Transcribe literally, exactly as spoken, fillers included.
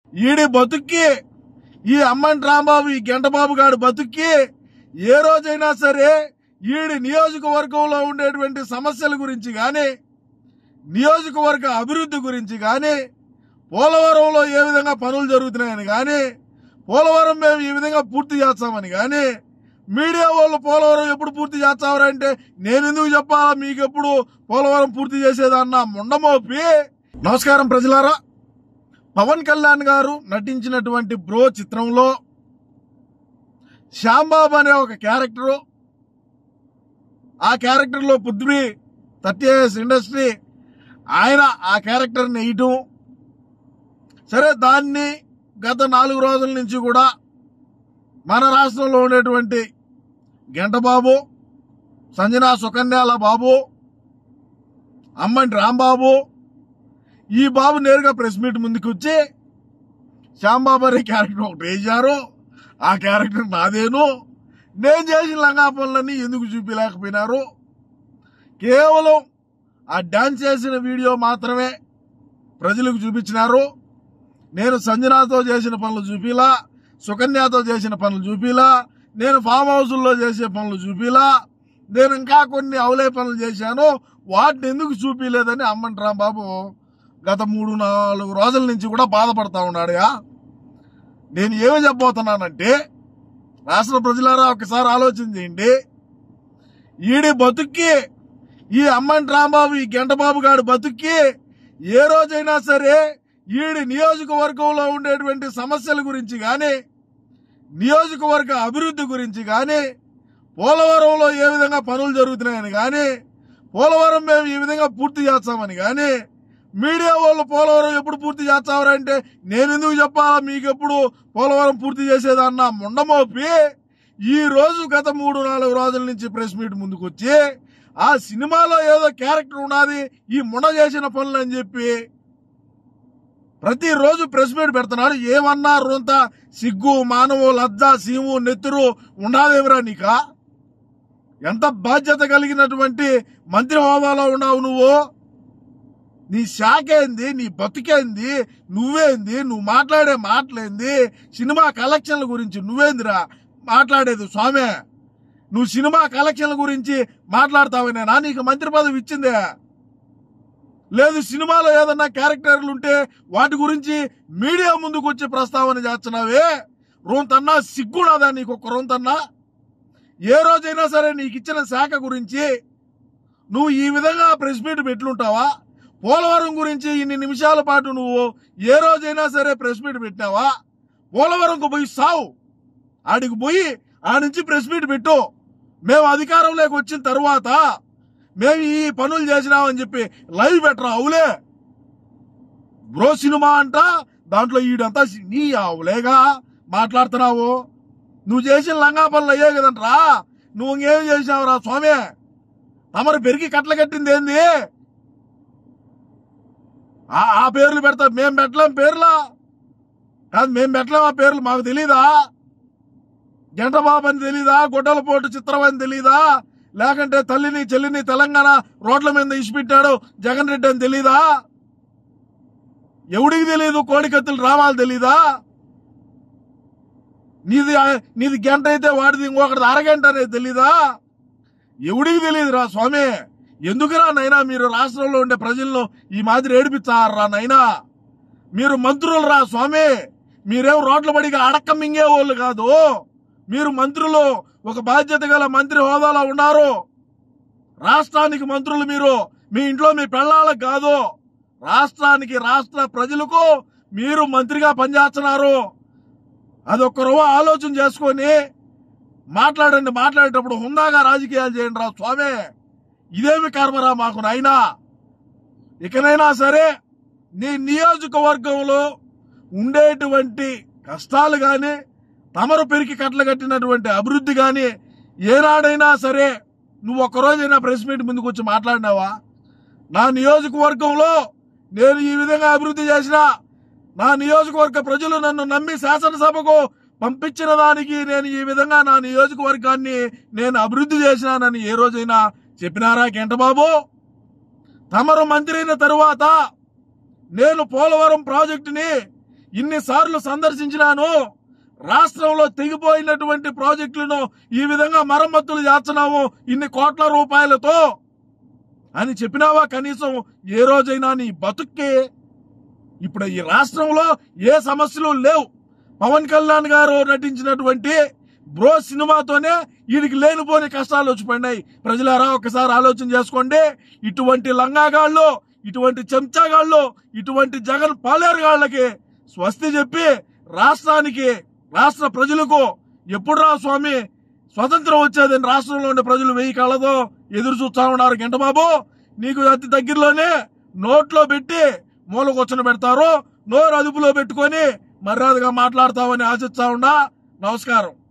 ఈడి బతుక్కి ఈ అమ్మంటి రాంబాబు ఈ గంటబాబు గాడి బతుక్కి ఏ రోజైనా సరే ఈడి నియోజకవర్గంలో ఉండేటువంటి సమస్యల గురించి కానీ నియోజకవర్గ అభివృద్ధి గురించి కానీ పోలవరంలో ఏ విధంగా పనులు జరుగుతున్నాయని కానీ పోలవరం మేము ఈ విధంగా పూర్తి చేస్తామని కానీ మీడియా వాళ్ళు పోలవరం ఎప్పుడు పూర్తి చేస్తారంటే నేను ఎందుకు చెప్పాలా మీకు ఎప్పుడు పోలవరం పూర్తి చేసేదన్న ముండమోపి. నమస్కారం ప్రజలారా, పవన్ కళ్యాణ్ గారు నటించినటువంటి బ్రో చిత్రంలో శ్యాంబాబు అనే ఒక క్యారెక్టరు, ఆ క్యారెక్టర్లో పృథ్వీ థర్టీ ఇయర్స్ ఇండస్ట్రీ ఆయన ఆ క్యారెక్టర్ని వేయటం సరే, దాన్ని గత నాలుగు రోజుల నుంచి కూడా మన రాష్ట్రంలో ఉండేటువంటి గంటబాబు, సంజనా సుకన్యాల బాబు, అమ్మంటి రాంబాబు ఈ బాబు నేరుగా ప్రెస్ మీట్ ముందుకు వచ్చి శ్యాంబాబు అనే క్యారెక్టర్ ఒకటి వేశారు, ఆ క్యారెక్టర్ నాదేను, నేను చేసిన లంగా పనులన్నీ ఎందుకు చూపించలేకపోయినారు, కేవలం ఆ డాన్స్ చేసిన వీడియో మాత్రమే ప్రజలకు చూపించినారు, నేను సంజనాతో చేసిన పనులు చూపిలా, సుకన్యతో చేసిన పనులు చూపిలా, నేను ఫామ్ హౌస్లో చేసే పనులు చూపిలా, నేను ఇంకా కొన్ని అవలే పనులు చేశాను వాటిని ఎందుకు చూపించలేదని అమ్మంటి రాంబాబు గత మూడు నాలుగు రోజుల నుంచి కూడా బాధపడతా ఉన్నాడుగా. నేను ఏమి చెప్పబోతున్నానంటే, రాష్ట్ర ప్రజలారా ఒకసారి ఆలోచన చేయండి. ఈడి బతుక్కి ఈ అమ్మంటి రాంబాబు ఈ గంటబాబు గాడి బతుక్కి ఏ రోజైనా సరే ఈడి నియోజకవర్గంలో ఉండేటువంటి సమస్యల గురించి కానీ నియోజకవర్గ అభివృద్ధి గురించి కానీ పోలవరంలో ఏ విధంగా పనులు జరుగుతున్నాయని కానీ పోలవరం మేము ఈ విధంగా పూర్తి చేస్తామని కానీ మీడియా వాళ్ళు పోలవరం ఎప్పుడు పూర్తి చేస్తారంటే నేను ఎందుకు చెప్పాలా మీకు ఎప్పుడు పోలవరం పూర్తి చేసేదన్న ముండమోపి ఈ రోజు గత మూడు నాలుగు రోజుల నుంచి ప్రెస్ మీట్ ముందుకు వచ్చి ఆ సినిమాలో ఏదో క్యారెక్టర్ ఉన్నది ఈ ముండ చేసిన పనులు అని చెప్పి ప్రతిరోజు ప్రెస్ మీట్ పెడుతున్నాడు. ఏమన్నా రొంత సిగ్గు మానవు లజ్జ సీము నెత్తురు ఉండాలేమిరా నీక? ఎంత బాధ్యత కలిగినటువంటి మంత్రి హోదాలో ఉన్నావు నువ్వు? నీ శాఖ ఏంది, నీ బతుకేంది, నువ్వేంది, నువ్వు మాట్లాడే మాటలేంది, సినిమా కలెక్షన్ల గురించి నువ్వేందిరా మాట్లాడేది స్వామి? నువ్వు సినిమా కలెక్షన్ల గురించి మాట్లాడతావేనా? నీకు మంత్రి పదవి ఇచ్చిందే లేదు. సినిమాలో ఏదన్నా క్యారెక్టర్లు ఉంటే వాటి గురించి మీడియా ముందుకు వచ్చి ప్రస్తావన చేస్తున్నావే, రొంతన్నా సిగ్గునాదా నీకు? ఒక రొంతన్నా ఏ రోజైనా సరే నీకు ఇచ్చిన శాఖ గురించి నువ్వు ఈ విధంగా ప్రెస్ మీట్ పెట్లుంటావా? పోలవరం గురించి ఇన్ని నిమిషాల పాటు నువ్వు ఏ రోజైనా సరే ప్రెస్ మీట్ పెట్టినావా? పోలవరంకు పోయి సావు, ఆడికి పోయి ఆ నుంచి ప్రెస్ మీట్ పెట్టు. మేము అధికారంలోకి వచ్చిన తర్వాత మేము ఈ పనులు చేసినామని చెప్పి లైవ్ పెట్టరా అవులే. బ్రో సినిమా అంట, దాంట్లో ఈడంతా నీ అవులేగా మాట్లాడుతున్నావు. నువ్వు చేసిన లంగా పనులు అయ్యే కదంట్రా, నువ్వు ఇంకేం చేసినావురా స్వామి? తమరు పెరిగి కట్ల కట్టింది ఏంది? ఆ పేర్లు పెడతా, మేం పెట్టలేం పేర్లా కాదు, మేం పెట్టలేం ఆ పేర్లు. మాకు తెలీదా? గంటబాబు అని తెలీదా? గొడ్డల పోటు చిత్రం అని తెలీదా? లేకంటే తల్లిని చెల్లిని తెలంగాణ రోడ్ల మీద ఇచ్చిపెట్టాడు జగన్ రెడ్డి అని తెలీదా? ఎవడికి తెలీదు? కోడికత్తులు రామాలు తెలీదా? నీది నీది గంట అయితే వాడిది ఇంకొకటి అరగంట అనేది తెలీదా? ఎవడికి తెలియదురా స్వామి. ఎందుకురా నైనా మీరు రాష్ట్రంలో ఉండే ప్రజలను ఈ మాదిరి ఏడిపిస్తారా నైనా? మీరు మంత్రులు రా స్వామి, మీరేం రోడ్ల బడిగా అడక్క మింగే వాళ్ళు కాదు. మీరు మంత్రులు, ఒక బాధ్యత గల మంత్రి హోదాలో ఉన్నారు. రాష్ట్రానికి మంత్రులు మీరు, మీ ఇంట్లో మీ పెళ్ళాలకు కాదు, రాష్ట్రానికి రాష్ట్ర ప్రజలకు మీరు మంత్రిగా పనిచేస్తున్నారు. అదొక్క రవ్వ ఆలోచన చేసుకొని మాట్లాడండి. మాట్లాడేటప్పుడు హుందాగా రాజకీయాలు చేయండి రా స్వామి. ఇదేమి కర్మరా మాకు నాయనా? ఇకనైనా సరే నీ నియోజకవర్గంలో ఉండేటువంటి కష్టాలు కానీ తమరు పెరికి కట్ల కట్టినటువంటి అభివృద్ధి కానీ ఏనాడైనా సరే నువ్వు ఒక్కరోజైనా ప్రెస్ మీట్ ముందుకు వచ్చి మాట్లాడినావా? నా నియోజకవర్గంలో నేను ఈ విధంగా అభివృద్ధి చేసినా, నా నియోజకవర్గ ప్రజలు నన్ను నమ్మి శాసనసభకు పంపించిన దానికి నేను ఈ విధంగా నా నియోజకవర్గాన్ని నేను అభివృద్ధి చేసినానని ఏ రోజైనా చెప్పినారా గంటబాబు? తమరు మంత్రి అయిన తరువాత నేను పోలవరం ప్రాజెక్టుని ఇన్నిసార్లు సందర్శించినాను, రాష్ట్రంలో తెగిపోయినటువంటి ప్రాజెక్టులను ఈ విధంగా మరమ్మతులు చేస్తున్నాము ఇన్ని కోట్ల రూపాయలతో అని చెప్పినావా? కనీసం ఏ రోజైనా నీ బతుక్కి ఇప్పుడు ఈ రాష్ట్రంలో ఏ సమస్యలు లేవు. పవన్ కళ్యాణ్ గారు నటించినటువంటి బ్రో సినిమాతోనే వీడికి లేనిపోని కష్టాలు వచ్చిపోయినాయి. ప్రజలారా ఒకసారి ఆలోచన చేసుకోండి. ఇటువంటి లంగాగాళ్ళు, ఇటువంటి చెంచాగాళ్ళు, ఇటువంటి జగన్ పాలేరుగాళ్ళకి స్వస్తి చెప్పి రాష్ట్రానికి, రాష్ట్ర ప్రజలకు ఎప్పుడు రా స్వామి స్వతంత్రం వచ్చేదని రాష్ట్రంలో ఉండే ప్రజలు వెయ్యి కాళ్ళతో ఎదురు చూస్తా ఉన్నారు. గంటబాబు, నీకు అతి దగ్గరలోనే నోట్లో పెట్టి మూలకొచ్చన పెడతారు. నోరు అదుపులో పెట్టుకొని మర్యాదగా మాట్లాడతామని ఆశిస్తా ఉన్నా. నమస్కారం.